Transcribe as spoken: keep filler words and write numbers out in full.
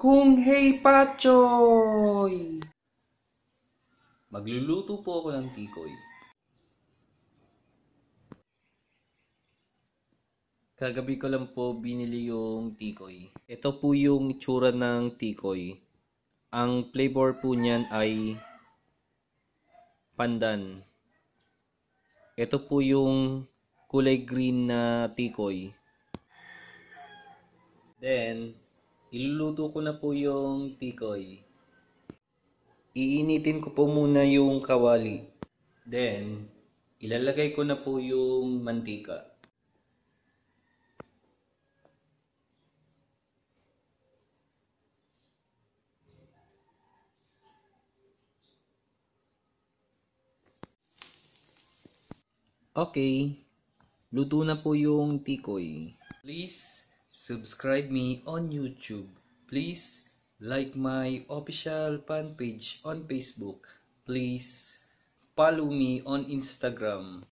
Kung hey Pachoy! Magluluto po ako ng tikoy. Kagabi ko lang po binili yung tikoy. Ito po yung itsura ng tikoy. Ang flavor po niyan ay pandan. Ito po yung kulay green na tikoy. Then, iluluto ko na po yung tikoy. Iinitin ko po muna yung kawali. Then, ilalagay ko na po yung mantika. Okay, luto na po yung tikoy. Please subscribe me on YouTube. Please like my official fan page on Facebook. Please follow me on Instagram.